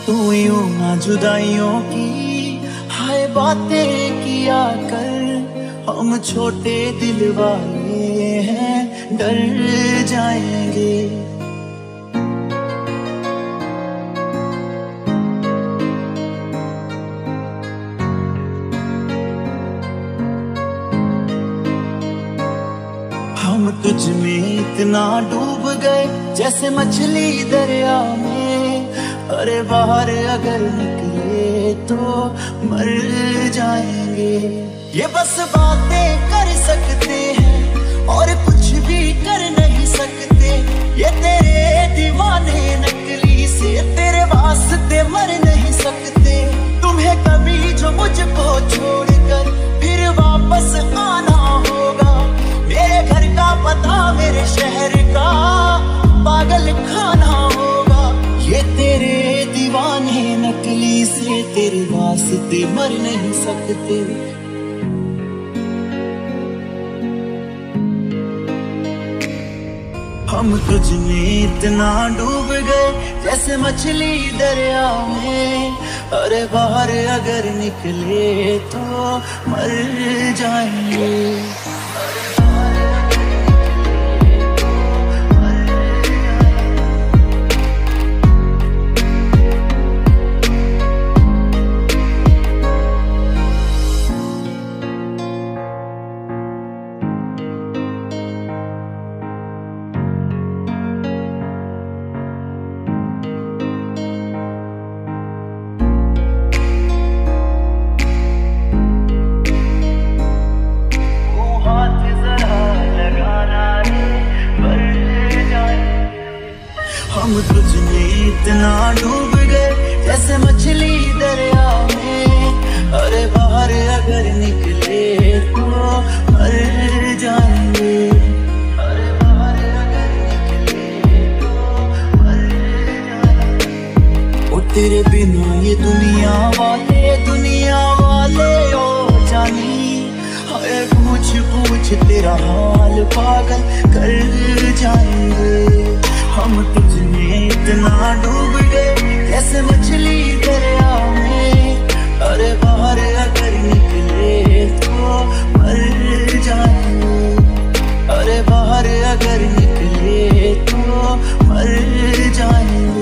तू यूं ना जुदाइयों की हाय बातें किया कर, हम छोटे दिल वाले हैं डर जाएंगे। हम तुझ में इतना डूब गए जैसे मछली दरिया में, अरे बाहर अगर निकले तो मर जाएंगे। ये बस बातें कर सकते हैं और कुछ भी कर नहीं सकते, ये तेरे दीवाने नकली से तेरे वास्ते मर नहीं सकते। तुम्हें कभी जो मुझको छोड़कर फिर वापस आना होगा, मेरे घर का पता मेरे शहर का पागल खाना होगा। ये तेरे दीवाने नकली से तेरे वास्ते मर नहीं सकते। हम तुझ में इतना डूब गए जैसे मछली दरिया में, अरे बाहर अगर निकले तो मर जाएंगे। हम तुझ में इतना डूब गए जैसे मछली दरिया में, अरे बाहर अगर निकले तो मर जाएंगे। अरे बाहर अगर निकले तो मर जाएंगे। ओ तेरे बिना ये दुनिया वाले ओ जानी, अरे पूछ पूछ तेरा हाल पागल कर जाएंगे। हम तुझ में इतना डूब गए जैसे मछली दरिया में, अरे बाहर अगर निकले तो मर जाएंगे। अरे बाहर अगर निकले तो मर जाएंगे।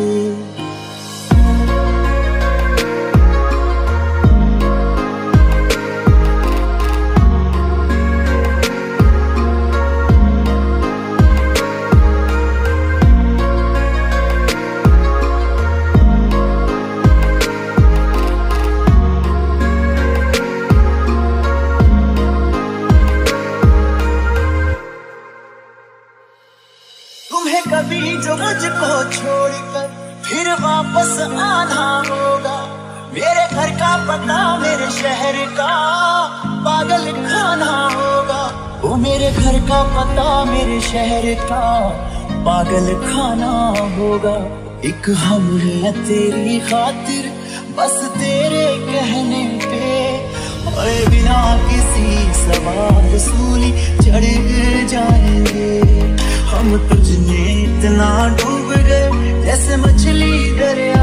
तुम्हें कभी जो मुझको छोड़कर फिर वापस आना होगा, मेरे घर का पता मेरे शहर का पागल खाना होगा। वो मेरे घर का पता मेरे शहर का पागल खाना होगा। एक हम है तेरी खातिर बस तेरे कहने पे, और बिना किसी सवाल सूली चढ़ जाएंगे। हम तुझ में इतना डूब गए जैसे मछली दरिया